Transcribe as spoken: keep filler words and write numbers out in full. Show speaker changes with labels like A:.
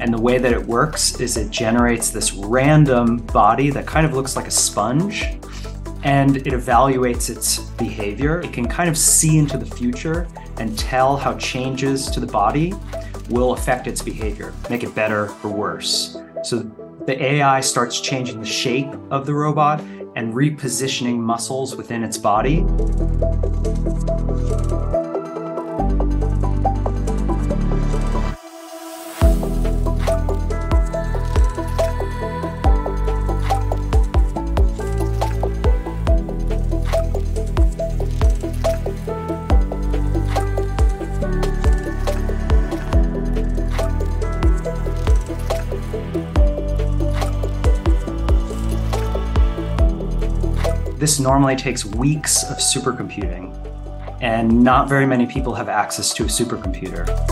A: And the way that it works is it generates this random body that kind of looks like a sponge, and it evaluates its behavior. It can kind of see into the future and tell how changes to the body will affect its behavior, make it better or worse. So the A I starts changing the shape of the robot and repositioning muscles within its body. This normally takes weeks of supercomputing, and not very many people have access to a supercomputer.